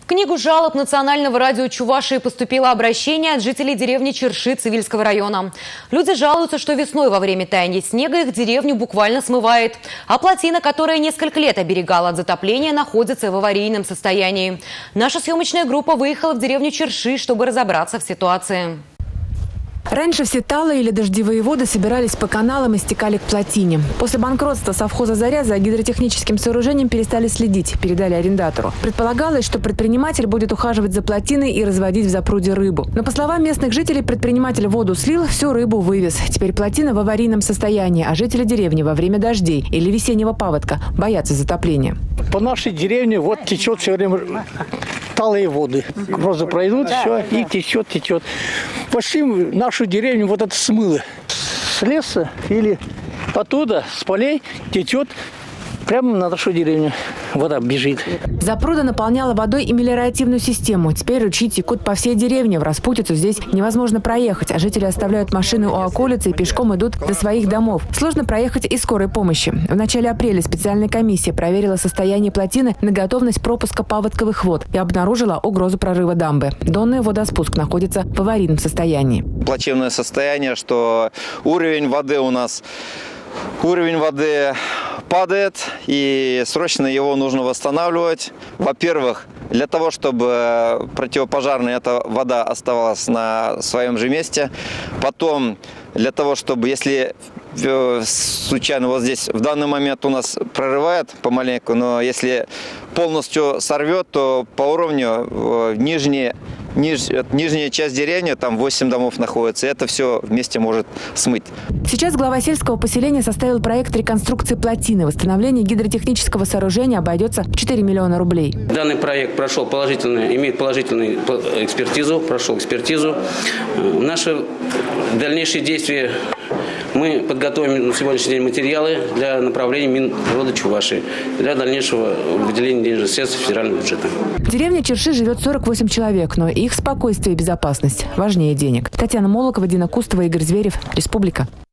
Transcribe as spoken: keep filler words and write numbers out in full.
В книгу жалоб Национального радио Чувашии поступило обращение от жителей деревни Черши Цивильского района. Люди жалуются, что весной во время таяния снега их деревню буквально смывает. А плотина, которая несколько лет оберегала от затопления, находится в аварийном состоянии. Наша съемочная группа выехала в деревню Черши, чтобы разобраться в ситуации. Раньше все талые или дождевые воды собирались по каналам и стекали к плотине. После банкротства совхоза «Заря» за гидротехническим сооружением перестали следить, передали арендатору. Предполагалось, что предприниматель будет ухаживать за плотиной и разводить в запруде рыбу. Но, по словам местных жителей, предприниматель воду слил, всю рыбу вывез. Теперь плотина в аварийном состоянии, а жители деревни во время дождей или весеннего паводка боятся затопления. По нашей деревне вот течет все время талые воды. Просто пройдут, все, и течет, течет. Почти нашу деревню вот это смыло. С леса или оттуда, с полей течет прямо на нашу деревню. Вода бежит. Запруда наполняла водой и мелиоративную систему. Теперь ручьи текут по всей деревне. В распутицу здесь невозможно проехать, а жители оставляют машины у околицы и пешком идут до своих домов. Сложно проехать и скорой помощи. В начале апреля специальная комиссия проверила состояние плотины на готовность пропуска паводковых вод и обнаружила угрозу прорыва дамбы. Донный водоспуск находится в аварийном состоянии. Плачевное состояние, что уровень воды у нас... Уровень воды падает, и срочно его нужно восстанавливать. Во-первых, для того, чтобы противопожарная эта вода оставалась на своем же месте. Потом, для того, чтобы, если случайно вот здесь в данный момент у нас прорывает помаленьку, но если полностью сорвет, то по уровню нижние Ниж, нижняя часть деревни, там восемь домов находится, и это все вместе может смыть. Сейчас глава сельского поселения составил проект реконструкции плотины. Восстановление гидротехнического сооружения обойдется в четыре миллиона рублей. Данный проект прошел положительную, имеет положительную экспертизу, прошел экспертизу. Наши дальнейшие действия, мы подготовим на сегодняшний день материалы для направления Минприроды Чувашии, для дальнейшего выделения денежных средств федерального бюджета. В деревне Черши живет сорок восемь человек, но их спокойствие и безопасность важнее денег. Татьяна Молокова, Дина Кустова, Игорь Зверев. Республика.